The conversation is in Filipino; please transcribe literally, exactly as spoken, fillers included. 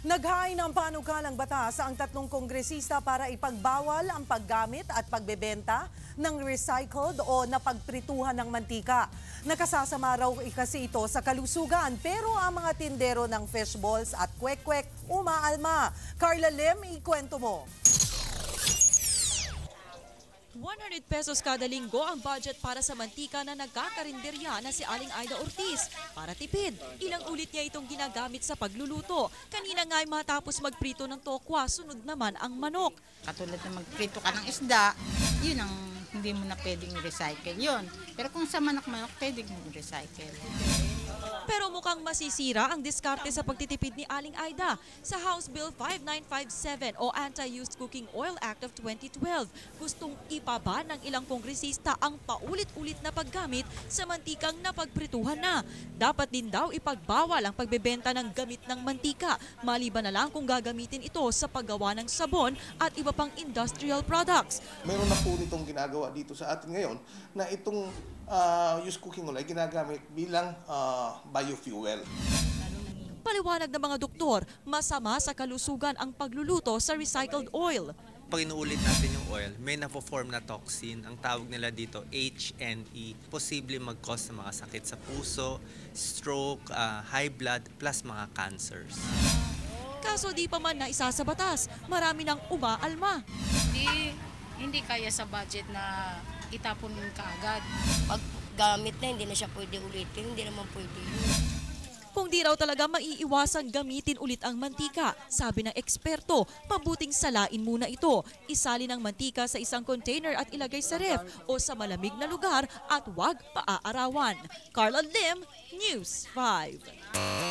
Naghain ng panukalang batas ang tatlong kongresista para ipagbawal ang paggamit at pagbebenta ng recycled o napagprituhan ng mantika. Nakasasama raw kasi ito sa kalusugan, pero ang mga tindero ng fishballs at kwek-kwek umaalma. Carla Lim, ikwento mo. one hundred pesos kada linggo ang budget para sa mantika na nagkakarinderya na si Aling Aida Ortiz. Para tipid, ilang ulit niya itong ginagamit sa pagluluto. Kanina nga'y matapos magprito ng tokwa, sunod naman ang manok. Katulad na magprito ka ng isda, yun ang hindi mo na pwedeng recycle yun. Pero kung sa manok-manok, pwedeng recycle. Pero mukhang masisira ang diskarte sa pagtitipid ni Aling Aida. Sa House Bill five nine five seven o Anti-Used Cooking Oil Act of twenty twelve, gustong ipaban ng ilang kongresista ang paulit-ulit na paggamit sa mantikang napagprituhan na. Dapat din daw ipagbawal ang pagbebenta ng gamit ng mantika, maliban na lang kung gagamitin ito sa paggawa ng sabon at iba pang industrial products. Meron na po nitong ginagawa dito sa atin ngayon na itong uh, used cooking oil ay ginagamit bilang uh, biofuel. Paliwanag ng mga doktor, masama sa kalusugan ang pagluluto sa recycled oil. Pag inuulit natin yung oil, may na-form na toxin. Ang tawag nila dito H N E. Posible mag-cause ng mga sakit sa puso, stroke, uh, high blood, plus mga cancers. Kaso di pa man naisa sa batas, marami nang umaalma. Hindi, hindi kaya sa budget na itapon kaagad. Pag gamit na, hindi na siya pwede ulitin, hindi naman pwede yun. Kung di raw talaga maiiwasang gamitin ulit ang mantika, sabi ng eksperto, mabuting salain muna ito. Isali ng mantika sa isang container at ilagay sa ref o sa malamig na lugar at huwag paaarawan. Carla Lim, News five.